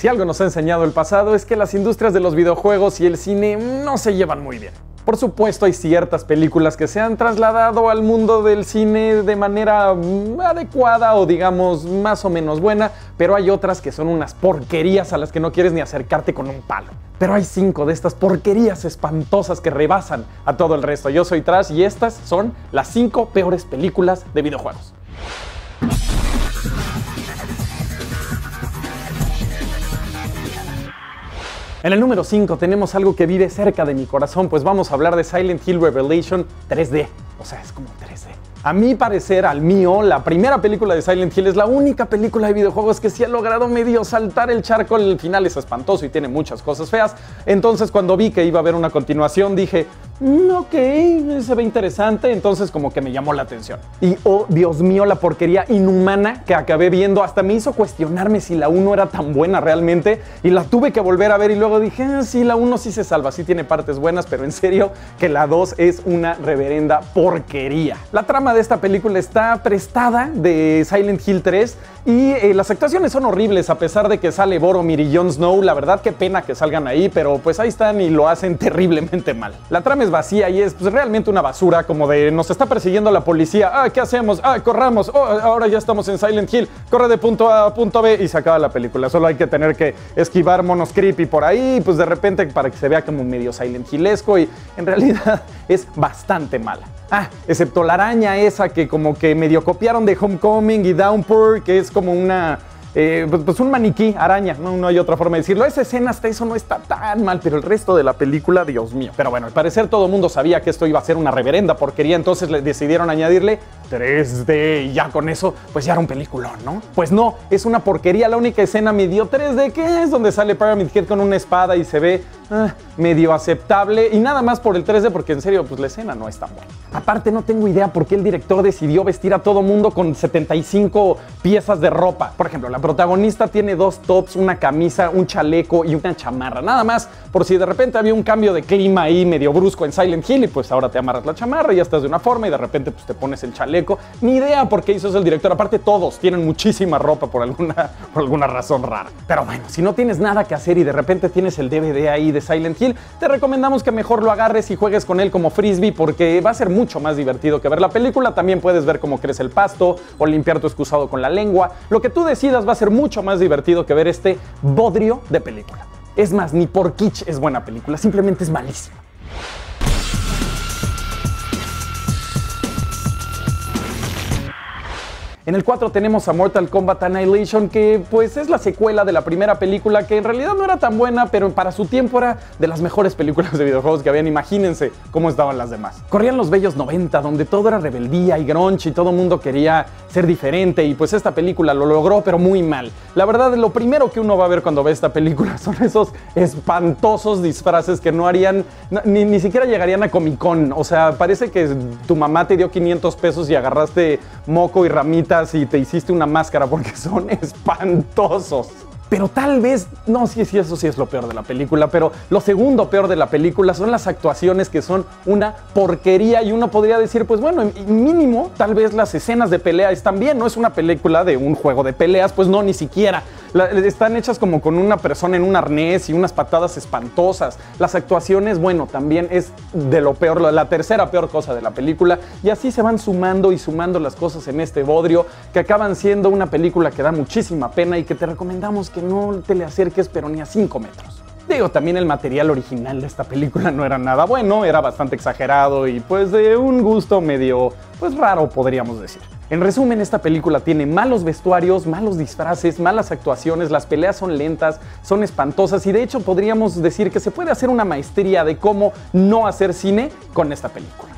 Si algo nos ha enseñado el pasado es que las industrias de los videojuegos y el cine no se llevan muy bien. Por supuesto, hay ciertas películas que se han trasladado al mundo del cine de manera adecuada o digamos más o menos buena, pero hay otras que son unas porquerías a las que no quieres ni acercarte con un palo. Pero hay 5 de estas porquerías espantosas que rebasan a todo el resto. Yo soy Trash y estas son las 5 peores películas de videojuegos. En el número 5 tenemos algo que vive cerca de mi corazón, pues vamos a hablar de Silent Hill Revelation 3D. O sea, es como 3D. A mi parecer, al mío, la primera película de Silent Hill es la única película de videojuegos que sí ha logrado medio saltar el charco. El final es espantoso y tiene muchas cosas feas. Entonces, cuando vi que iba a haber una continuación, dije, ok, se ve interesante. Entonces, como que me llamó la atención. Y, oh, Dios mío, la porquería inhumana que acabé viendo hasta me hizo cuestionarme si la 1 era tan buena realmente. Y la tuve que volver a ver y luego dije, sí, la 1 sí se salva, sí tiene partes buenas, pero en serio que la 2 es una reverenda porquería. La trama de esta película está prestada de Silent Hill 3 y las actuaciones son horribles a pesar de que sale Boromir y Jon Snow. La verdad, qué pena que salgan ahí, pero pues ahí están y lo hacen terriblemente mal. La trama es vacía y es pues, realmente una basura, como de nos está persiguiendo la policía. ¿Qué hacemos? Corramos. Ahora ya estamos en Silent Hill. Corre de punto A a punto B y se acaba la película. Solo hay que tener que esquivar monos creepy por ahí, pues de repente para que se vea como medio Silent Hillesco y en realidad es bastante mala. Excepto la araña esa que como que medio copiaron de Homecoming y Downpour, que es como una... pues un maniquí, araña, no hay otra forma de decirlo. Esa escena hasta eso no está tan mal, pero el resto de la película, Dios mío. Pero bueno, al parecer todo el mundo sabía que esto iba a ser una reverenda porquería, entonces le decidieron añadirle 3D y ya con eso, pues ya era un peliculón, ¿no? Pues no, es una porquería. La única escena medio 3D que es donde sale Pyramid Head con una espada y se ve medio aceptable y nada más por el 3D, porque en serio, pues la escena no es tan buena. Aparte, no tengo idea por qué el director decidió vestir a todo mundo con 75 piezas de ropa. Por ejemplo, la protagonista tiene 2 tops, una camisa, un chaleco y una chamarra. Nada más por si de repente había un cambio de clima ahí medio brusco en Silent Hill y pues ahora te amarras la chamarra y ya estás de una forma y de repente pues te pones el chaleco. Ni idea por qué hizo eso el director. Aparte todos tienen muchísima ropa por alguna razón rara. Pero bueno, si no tienes nada que hacer y de repente tienes el DVD ahí de Silent Hill, te recomendamos que mejor lo agarres y juegues con él como frisbee porque va a ser mucho más divertido que ver la película. También puedes ver cómo crece el pasto o limpiar tu excusado con la lengua. Lo que tú decidas va a ser mucho más divertido que ver este bodrio de película. Es más, ni por kitsch es buena película, simplemente es malísima. En el 4 tenemos a Mortal Kombat Annihilation, que pues es la secuela de la primera película, que en realidad no era tan buena, pero para su tiempo era de las mejores películas de videojuegos que habían. Imagínense cómo estaban las demás. Corrían los bellos 90, donde todo era rebeldía y grunge y todo el mundo quería ser diferente, y pues esta película lo logró, pero muy mal. La verdad, lo primero que uno va a ver cuando ve esta película son esos espantosos disfraces que no harían, ni siquiera llegarían a Comic Con. O sea, parece que tu mamá te dio 500 pesos y agarraste moco y ramitas y te hiciste una máscara, porque son espantosos. Pero tal vez, no, sí, eso sí es lo peor de la película, pero lo segundo peor de la película son las actuaciones, que son una porquería, y uno podría decir, pues bueno, mínimo, tal vez las escenas de pelea están bien, no es una película de un juego de peleas, pues no, ni siquiera. Están hechas como con una persona en un arnés y unas patadas espantosas. Las actuaciones, bueno, también es de lo peor, la tercera peor cosa de la película, y así se van sumando y sumando las cosas en este bodrio, que acaban siendo una película que da muchísima pena y que te recomendamos que no te le acerques, pero ni a 5 metros. Digo, también el material original de esta película no era nada bueno, era bastante exagerado y pues de un gusto medio, pues raro, podríamos decir. En resumen, esta película tiene malos vestuarios, malos disfraces, malas actuaciones, las peleas son lentas, son espantosas y de hecho podríamos decir que se puede hacer una maestría de cómo no hacer cine con esta película.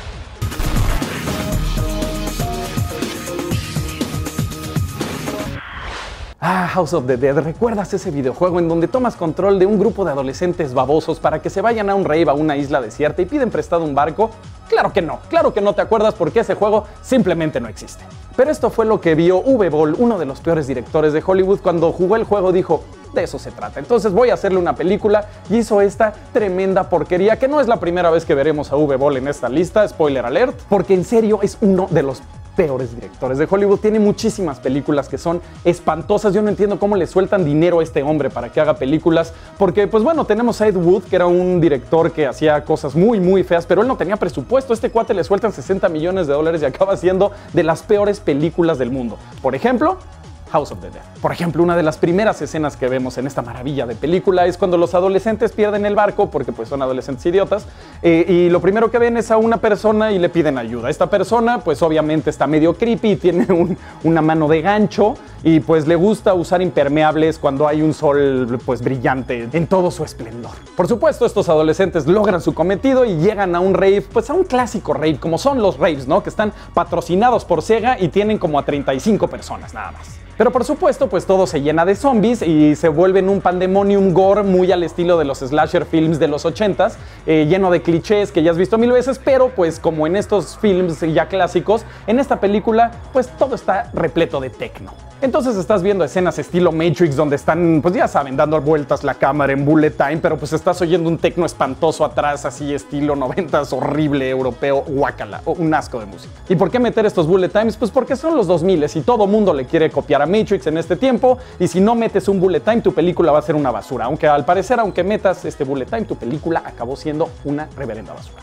House of the Dead. ¿Recuerdas ese videojuego en donde tomas control de un grupo de adolescentes babosos para que se vayan a un rave a una isla desierta y piden prestado un barco? Claro que no te acuerdas, porque ese juego simplemente no existe. Pero esto fue lo que vio Uwe Boll, uno de los peores directores de Hollywood. Cuando jugó el juego dijo, de eso se trata, entonces voy a hacerle una película, y hizo esta tremenda porquería, que no es la primera vez que veremos a Uwe Boll en esta lista, spoiler alert, porque en serio es uno de los peores directores de Hollywood. Tiene muchísimas películas que son espantosas. Yo no entiendo cómo le sueltan dinero a este hombre para que haga películas, porque pues bueno, tenemos a Ed Wood, que era un director que hacía cosas muy muy feas, pero él no tenía presupuesto. Este cuate le sueltan $60 millones y acaba siendo de las peores películas del mundo. Por ejemplo, House of the Dead. Por ejemplo, una de las primeras escenas que vemos en esta maravilla de película es cuando los adolescentes pierden el barco, porque pues son adolescentes idiotas, y lo primero que ven es a una persona y le piden ayuda. Esta persona pues obviamente está medio creepy, tiene una mano de gancho y pues le gusta usar impermeables cuando hay un sol pues brillante en todo su esplendor. Por supuesto, estos adolescentes logran su cometido y llegan a un rave, pues a un clásico rave, como son los raves, ¿no? Que están patrocinados por Sega y tienen como a 35 personas nada más. Pero por supuesto, pues todo se llena de zombies y se vuelven un pandemonium gore muy al estilo de los slasher films de los 80s, lleno de clichés que ya has visto mil veces, pero pues como en estos films ya clásicos, en esta película pues todo está repleto de techno. Entonces estás viendo escenas estilo Matrix donde están, pues ya saben, dando vueltas la cámara en bullet time, pero pues estás oyendo un techno espantoso atrás, así estilo 90s, horrible, europeo, guácala, un asco de música. ¿Y por qué meter estos bullet times? Pues porque son los 2000s y todo mundo le quiere copiar a Matrix en este tiempo, y si no metes un bullet time, tu película va a ser una basura. Aunque al parecer, aunque metas este bullet time, tu película acabó siendo una reverenda basura.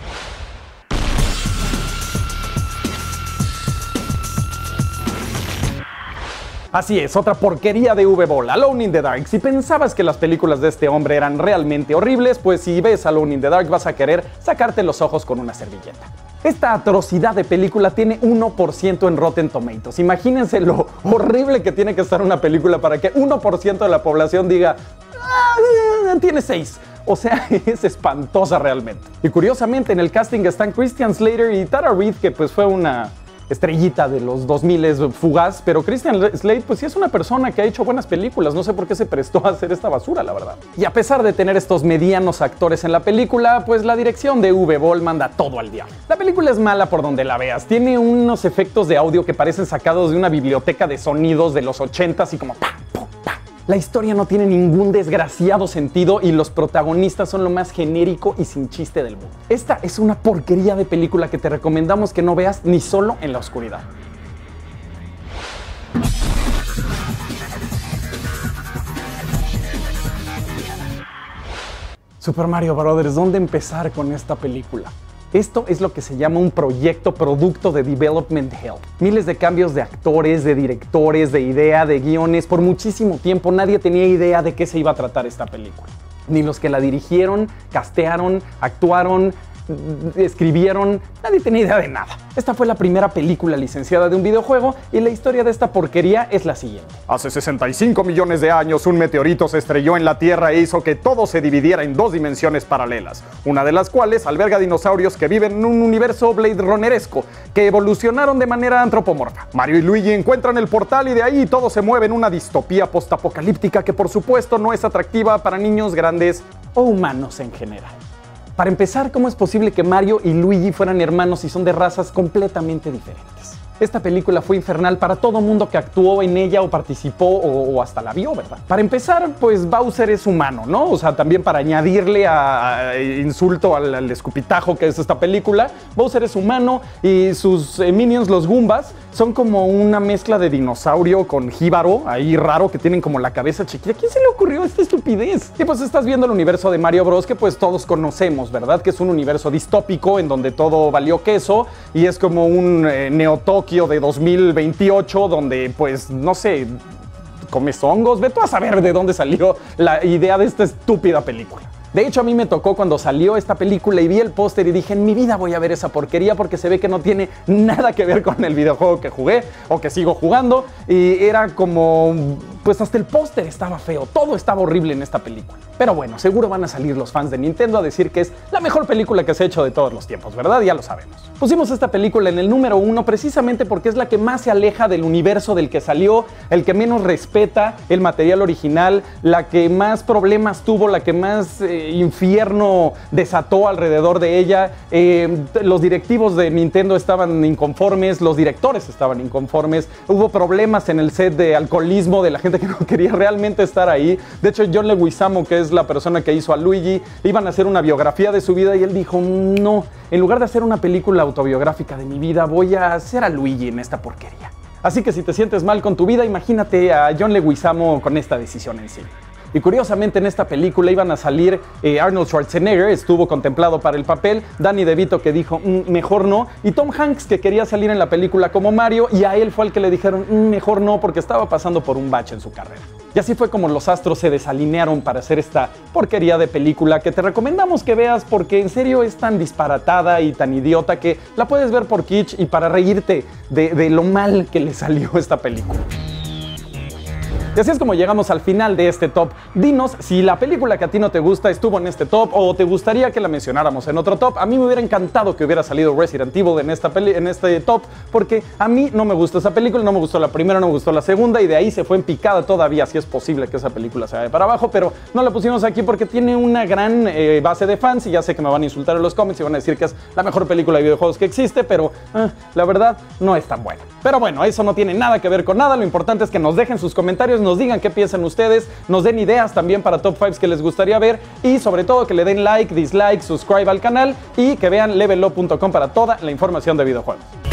Así es, otra porquería de V-Ball, Alone in the Dark. Si pensabas que las películas de este hombre eran realmente horribles, pues si ves Alone in the Dark vas a querer sacarte los ojos con una servilleta. Esta atrocidad de película tiene 1% en Rotten Tomatoes. Imagínense lo horrible que tiene que estar una película para que 1% de la población diga tiene 6. O sea, es espantosa realmente. Y curiosamente en el casting están Christian Slater y Tara Reid, que pues fue una estrellita de los 2000 fugaz, pero Christian Slater pues sí es una persona que ha hecho buenas películas, no sé por qué se prestó a hacer esta basura, la verdad. Y a pesar de tener estos medianos actores en la película, pues la dirección de V-Ball manda todo al diablo. La película es mala por donde la veas, tiene unos efectos de audio que parecen sacados de una biblioteca de sonidos de los 80s y como pa, pa, pa. La historia no tiene ningún desgraciado sentido y los protagonistas son lo más genérico y sin chiste del mundo. Esta es una porquería de película que te recomendamos que no veas ni solo en la oscuridad. Super Mario Bros. ¿Dónde empezar con esta película? Esto es lo que se llama un proyecto producto de Development Hell. Miles de cambios de actores, de directores, de idea, de guiones. Por muchísimo tiempo nadie tenía idea de qué se iba a tratar esta película. Ni los que la dirigieron, castearon, actuaron, escribieron, nadie tenía idea de nada. Esta fue la primera película licenciada de un videojuego y la historia de esta porquería es la siguiente. Hace 65 millones de años un meteorito se estrelló en la Tierra e hizo que todo se dividiera en dos dimensiones paralelas, una de las cuales alberga dinosaurios que viven en un universo Blade Runneresco, que evolucionaron de manera antropomorfa. Mario y Luigi encuentran el portal y de ahí todo se mueve en una distopía postapocalíptica que por supuesto no es atractiva para niños, grandes o humanos en general. Para empezar, ¿cómo es posible que Mario y Luigi fueran hermanos y son de razas completamente diferentes? Esta película fue infernal para todo mundo que actuó en ella o participó o hasta la vio, ¿verdad? Para empezar, pues Bowser es humano, ¿no? O sea, también para añadirle a insulto al escupitajo que es esta película, Bowser es humano y sus minions, los Goombas, son como una mezcla de dinosaurio con jíbaro, ahí raro, que tienen como la cabeza chiquita. ¿A quién se le ocurrió esta estupidez? Y pues estás viendo el universo de Mario Bros. Que pues todos conocemos, ¿verdad? Que es un universo distópico en donde todo valió queso y es como un Neo-Tokio de 2028 donde pues, no sé, comes hongos. Ve tú a saber de dónde salió la idea de esta estúpida película. De hecho, a mí me tocó cuando salió esta película y vi el póster y dije, en mi vida voy a ver esa porquería porque se ve que no tiene nada que ver con el videojuego que jugué o que sigo jugando. Y era como, pues hasta el póster estaba feo, todo estaba horrible en esta película. Pero bueno, seguro van a salir los fans de Nintendo a decir que es la mejor película que se ha hecho de todos los tiempos, ¿verdad? Ya lo sabemos. Pusimos esta película en el número 1 precisamente porque es la que más se aleja del universo del que salió, el que menos respeta el material original, la que más problemas tuvo, la que más infierno desató alrededor de ella. Los directivos de Nintendo estaban inconformes, los directores estaban inconformes, hubo problemas en el set de alcoholismo de la gente que no quería realmente estar ahí. De hecho, John Leguizamo, que es es la persona que hizo a Luigi, iban a hacer una biografía de su vida y él dijo, no, en lugar de hacer una película autobiográfica de mi vida, voy a hacer a Luigi en esta porquería. Así que si te sientes mal con tu vida, imagínate a John Leguizamo con esta decisión en sí. Y curiosamente en esta película iban a salir Arnold Schwarzenegger, estuvo contemplado para el papel, Danny DeVito que dijo mejor no, y Tom Hanks que quería salir en la película como Mario y a él fue el que le dijeron mejor no porque estaba pasando por un bache en su carrera. Y así fue como los astros se desalinearon para hacer esta porquería de película que te recomendamos que veas porque en serio es tan disparatada y tan idiota que la puedes ver por kitsch y para reírte de lo mal que le salió esta película. Y así es como llegamos al final de este top. Dinos si la película que a ti no te gusta estuvo en este top o te gustaría que la mencionáramos en otro top. A mí me hubiera encantado que hubiera salido Resident Evil en este top porque a mí no me gustó esa película, no me gustó la primera, no me gustó la segunda y de ahí se fue en picada todavía, si es posible que esa película se vaya para abajo, pero no la pusimos aquí porque tiene una gran base de fans y ya sé que me van a insultar en los comments y van a decir que es la mejor película de videojuegos que existe, pero la verdad no es tan buena. Pero bueno, eso no tiene nada que ver con nada, lo importante es que nos dejen sus comentarios, nos digan qué piensan ustedes, nos den ideas también para top 5 que les gustaría ver y sobre todo que le den like, dislike, subscribe al canal y que vean levelup.com para toda la información de videojuegos.